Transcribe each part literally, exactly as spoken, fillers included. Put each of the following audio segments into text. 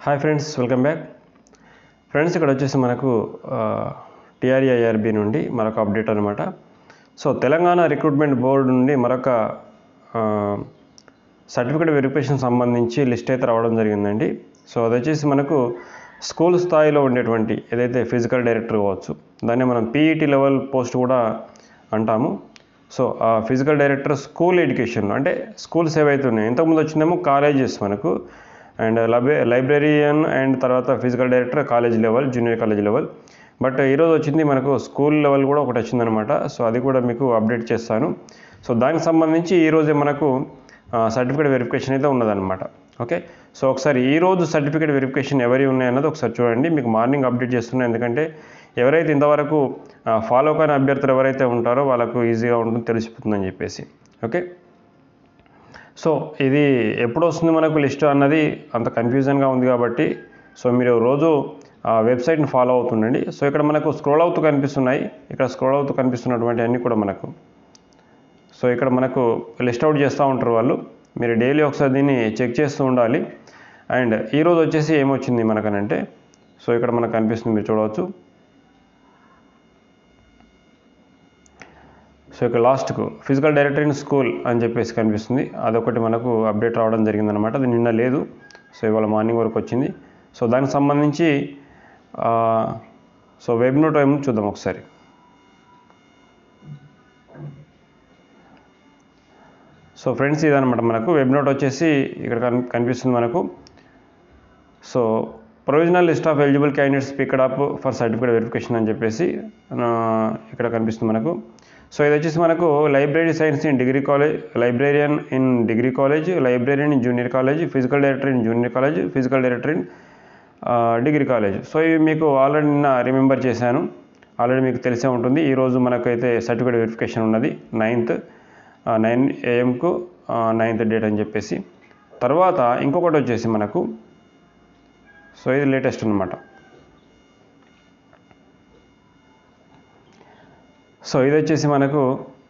Hi friends, welcome back. Friends, ఇక్కడ వచ్చేసి మనకు టీఆర్ఈఐఆర్బి నుండి మరొక అప్డేట్ అనమాట. సో తెలంగాణ రిక్రూట్మెంట్ బోర్డు నుండి మరొక సర్టిఫికేట్ వెరిఫికేషన్ సంబంధించి లిస్ట్ అయితే రావడం జరిగిందండి. సో అది వచ్చేసి మనకు స్కూల్ స్థాయిలో ఉండేటువంటి ఏదైతే ఫిజికల్ డైరెక్టర్ కావచ్చు, దాన్ని మనం పీఈటీ లెవెల్ పోస్ట్ కూడా అంటాము. సో ఆ ఫిజికల్ డైరెక్టర్ స్కూల్ ఎడ్యుకేషన్ అంటే స్కూల్స్ ఏవైతే ఉన్నాయో, ఇంతకుముందు వచ్చిందేమో కాలేజెస్ మనకు అండ్ లైబ్రే లైబ్రేరియన్ అండ్ తర్వాత physical director college level, junior college level. But ఈరోజు వచ్చింది మనకు స్కూల్ లెవెల్ కూడా ఒకటి వచ్చిందనమాట. సో అది కూడా మీకు అప్డేట్ చేస్తాను. సో దానికి సంబంధించి ఈరోజే మనకు సర్టిఫికేట్ వెరిఫికేషన్ అయితే ఉన్నదన్నమాట. ఓకే, సో ఒకసారి ఈరోజు సర్టిఫికేట్ వెరిఫికేషన్ ఎవరి ఉన్నాయన్నది ఒకసారి చూడండి. మీకు మార్నింగ్ అప్డేట్ చేస్తున్నాను, ఎందుకంటే ఎవరైతే ఇంతవరకు ఫాలో కాని అభ్యర్థులు ఎవరైతే ఉంటారో వాళ్ళకు ఈజీగా ఉంటుంది, తెలిసిపోతుందని చెప్పేసి. ఓకే, సో ఇది ఎప్పుడు వస్తుంది మనకు లిస్ట్ అన్నది అంత కన్ఫ్యూజన్గా ఉంది కాబట్టి సో మీరు రోజు ఆ వెబ్సైట్ని ఫాలో అవుతుండండి. సో ఇక్కడ మనకు స్క్రోల్ అవుతూ కనిపిస్తున్నాయి, ఇక్కడ స్క్రోల్ అవుతూ కనిపిస్తున్నటువంటి అన్నీ కూడా మనకు సో ఇక్కడ మనకు లిస్ట్ అవుట్ చేస్తూ ఉంటారు వాళ్ళు. మీరు డైలీ ఒకసారి దీన్ని చెక్ చేస్తూ ఉండాలి. అండ్ ఈరోజు వచ్చేసి ఏమొచ్చింది మనకనంటే, సో ఇక్కడ మనకు కనిపిస్తుంది, మీరు చూడవచ్చు. సో ఇక్కడ లాస్ట్కు ఫిజికల్ డైరెక్టర్ ఇన్ స్కూల్ అని చెప్పేసి కనిపిస్తుంది. అదొకటి మనకు అప్డేట్ రావడం జరిగిందనమాట. అది నిన్న లేదు, సో ఇవాళ మార్నింగ్ వరకు వచ్చింది. సో దానికి సంబంధించి సో వెబ్ నోట్ ఏమో చూద్దాం ఒకసారి. సో ఫ్రెండ్స్, ఇదనమాట మనకు వెబ్ నోట్ వచ్చేసి ఇక్కడ కనిపిస్తుంది మనకు. So provisional list of eligible candidates picked up for certificate verification అని చెప్పేసి ఇక్కడ కనిపిస్తుంది మనకు. సో ఇది వచ్చేసి మనకు library science in degree college, librarian in degree college, librarian in junior college, physical director in junior college, physical director in degree college. So ఇవి మీకు ఆల్రెడీ నిన్న రిమెంబర్ చేశాను, ఆల్రెడీ మీకు తెలిసే ఉంటుంది. ఈరోజు మనకైతే సర్టిఫికేట్ వెరిఫికేషన్ ఉన్నది నైన్త్ నైన్ ఏఎంకు నైన్త్ డేట్ అని చెప్పేసి. తర్వాత ఇంకొకటి వచ్చేసి మనకు సో ఇది లేటెస్ట్ అనమాట. సో ఇది వచ్చేసి మనకు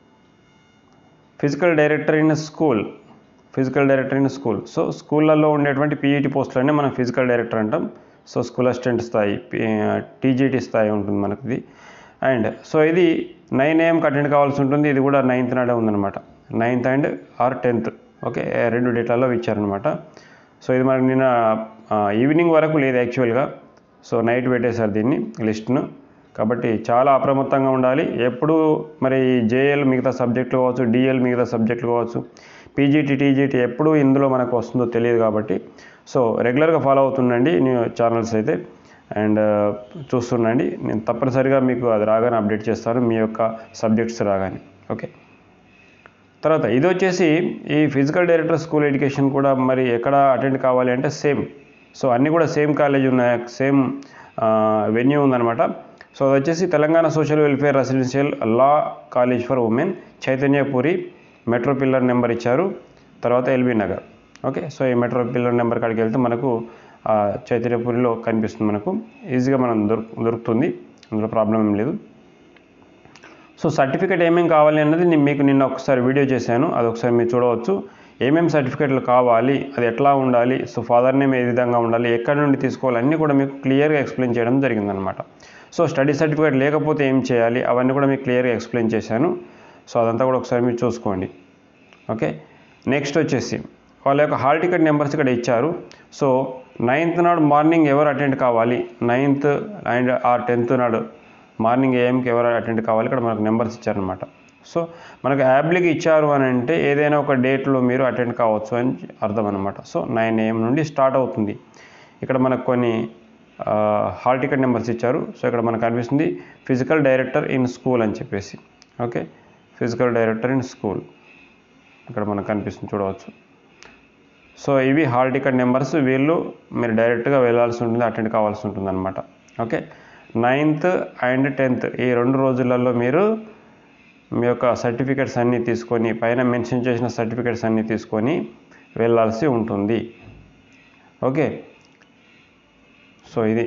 physical director in school, physical director in school. So స్కూళ్ళల్లో ఉండేటువంటి పీఈటీ పోస్టులనే మనం ఫిజికల్ డైరెక్టర్ అంటాం. సో స్కూల్ అసిస్టెంట్ స్థాయి, టీజీటీ స్థాయి ఉంటుంది మనకి ఇది. అండ్ సో ఇది నైన్ ఏఎంకి అటెండ్ కావాల్సి ఉంటుంది. ఇది కూడా నైన్త్ నాడే ఉందన్నమాట, ninth and or tenth. Okay, రెండు డేట్లలో ఇచ్చారనమాట. సో ఇది మనకి నిన్న ఈవినింగ్ వరకు లేదు యాక్చువల్గా. సో నైట్ పెట్టేశారు దీన్ని లిస్ట్ను. కాబట్టి చాలా అప్రమత్తంగా ఉండాలి. ఎప్పుడు మరి జేఎల్ మిగతా సబ్జెక్టులు కావచ్చు, డిఎల్ మిగతా సబ్జెక్టులు కావచ్చు, పీజీటీ, టీజీటీ ఎప్పుడు ఇందులో మనకు వస్తుందో తెలియదు. కాబట్టి సో రెగ్యులర్గా ఫాలో అవుతుండండి న్యూ ఛానల్స్ అయితే, అండ్ చూస్తుండండి. నేను తప్పనిసరిగా మీకు అది రాగానే అప్డేట్ చేస్తాను, మీ యొక్క సబ్జెక్ట్స్ రాగానే. ఓకే, తర్వాత ఇది వచ్చేసి ఈ ఫిజికల్ డైరెక్టర్ స్కూల్ ఎడ్యుకేషన్ కూడా మరి ఎక్కడ అటెండ్ కావాలి అంటే సేమ్. సో అన్నీ కూడా సేమ్ కాలేజ్ ఉన్నాయి, సేమ్ వెన్యూ ఉందన్నమాట. సో అది వచ్చేసి Telangana social welfare residential law college for women, Chaitanyapuri, metro pillar number ఇచ్చారు, తర్వాత ఎల్బీ నగర్. ఓకే, సో ఈ మెట్రో పిల్లర్ నెంబర్ కాడికి వెళ్తే మనకు చైతన్యపురిలో కనిపిస్తుంది, మనకు ఈజీగా మనం దొరు దొరుకుతుంది అందులో ప్రాబ్లం ఏం లేదు. సో సర్టిఫికేట్ ఏమేమి కావాలి అన్నది నేను మీకు నిన్న ఒకసారి వీడియో చేశాను, అది ఒకసారి మీరు చూడవచ్చు. ఏమేమి సర్టిఫికేట్లు కావాలి, అది ఎట్లా ఉండాలి, సో ఫాదర్ నేమ్ ఏ విధంగా ఉండాలి, ఎక్కడి నుండి తీసుకోవాలి, అన్నీ కూడా మీకు క్లియర్గా ఎక్స్ప్లెయిన్ చేయడం జరిగిందనమాట. సో స్టడీ సర్టిఫికేట్ లేకపోతే ఏం చేయాలి, అవన్నీ కూడా మీకు క్లియర్గా ఎక్స్ప్లెయిన్ చేశాను. సో అదంతా కూడా ఒకసారి మీరు చూసుకోండి. ఓకే, నెక్స్ట్ వచ్చేసి వాళ్ళ యొక్క హాల్ టికెట్ నెంబర్స్ ఇక్కడ ఇచ్చారు. సో నైన్త్ నాడు మార్నింగ్ ఎవరు అటెండ్ కావాలి, నైన్త్ అండ్ ఆ టెన్త్ నాడు మార్నింగ్ ఏఎంకి ఎవరు అటెండ్ కావాలి, ఇక్కడ మనకు నెంబర్స్ ఇచ్చారనమాట. సో మనకు యాబ్లికి ఇచ్చారు అని అంటే ఏదైనా ఒక డేట్లో మీరు అటెండ్ కావచ్చు అని అర్థం అనమాట. సో నైన్ ఏఎం నుండి స్టార్ట్ అవుతుంది. ఇక్కడ మనకు కొన్ని హాల్ టికెట్ నెంబర్స్ ఇచ్చారు. సో ఇక్కడ మనకు కనిపిస్తుంది ఫిజికల్ డైరెక్టర్ ఇన్ స్కూల్ అని చెప్పేసి. Okay, physical director in school ఇక్కడ మనకు కనిపిస్తుంది, చూడవచ్చు. సో ఇవి హాల్ టికెట్ నెంబర్స్. వీళ్ళు మీరు డైరెక్ట్గా వెళ్ళాల్సి ఉంటుంది, అటెండ్ కావాల్సి ఉంటుంది అనమాట. ఓకే, నైన్త్ అండ్ టెన్త్ ఈ రెండు రోజులలో మీరు మీ యొక్క సర్టిఫికేట్స్ అన్నీ తీసుకొని, పైన మెన్షన్ చేసిన సర్టిఫికేట్స్ అన్నీ తీసుకొని వెళ్ళాల్సి ఉంటుంది. ఓకే, సో ఇది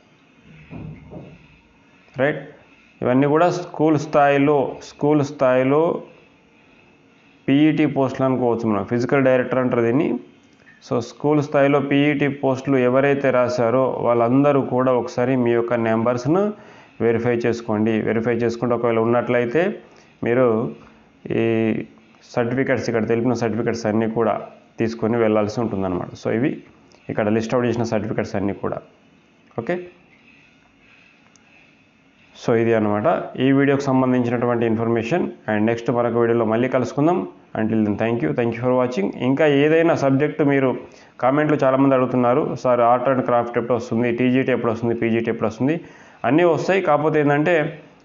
రైట్. ఇవన్నీ కూడా స్కూల్ స్థాయిలో స్కూల్ స్థాయిలో పీఈటీ పోస్టులు అనుకోవచ్చు మనం. ఫిజికల్ డైరెక్టర్ అంటారు దీన్ని. సో స్కూల్ స్థాయిలో పీఈటీ పోస్టులు ఎవరైతే రాశారో వాళ్ళందరూ కూడా ఒకసారి మీ యొక్క నెంబర్స్ను వెరిఫై చేసుకోండి. వెరిఫై చేసుకుంటే ఒకవేళ ఉన్నట్లయితే మీరు ఈ సర్టిఫికెట్స్ ఇక్కడ తెలిపిన సర్టిఫికెట్స్ అన్నీ కూడా తీసుకొని వెళ్ళాల్సి ఉంటుందన్నమాట. సో ఇవి ఇక్కడ లిస్ట్ అవుట్ చేసిన సర్టిఫికెట్స్ అన్నీ కూడా. ఓకే, సో ఇది అనమాట ఈ వీడియోకి సంబంధించినటువంటి ఇన్ఫర్మేషన్. అండ్ నెక్స్ట్ మరొక వీడియోలో మళ్ళీ కలుసుకుందాం. Until then thank you thank you for watching. ఇంకా ఏదైనా సబ్జెక్టు మీరు కామెంట్లు చాలామంది అడుగుతున్నారు, సార్ ఆర్ట్ అండ్ క్రాఫ్ట్ ఎప్పుడు వస్తుంది, టీజీటీ ఎప్పుడు వస్తుంది, పీజీటీ ఎప్పుడు వస్తుంది, అన్నీ వస్తాయి. కాకపోతే ఏంటంటే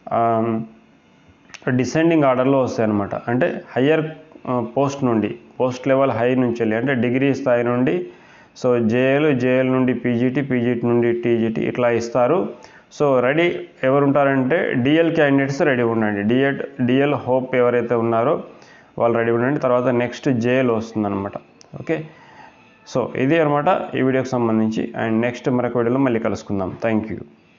డిసెండింగ్ ఆర్డర్లో వస్తాయి అన్నమాట. అంటే హయ్యర్ పోస్ట్ నుండి, పోస్ట్ లెవెల్ హై నుంచి వెళ్ళి అంటే డిగ్రీ స్థాయి నుండి, సో జేఎల్ జేఎల్ నుండి పీజీటీ, పీజీటీ నుండి టీజీటీ ఇట్లా ఇస్తారు. సో రెడీ ఎవరు ఉంటారంటే డిఎల్ క్యాండిడేట్స్ రెడీ ఉండండి. డిఎడ్ డిఎల్ హోప్ ఎవరైతే ఉన్నారో వాళ్ళు రెడీ ఉండండి. తర్వాత నెక్స్ట్ జేఎల్ వస్తుందన్నమాట. ఓకే, సో ఇది అనమాట ఈ వీడియోకి సంబంధించి. అండ్ నెక్స్ట్ మరొక వీడియోలో మళ్ళీ కలుసుకుందాం. Thank you.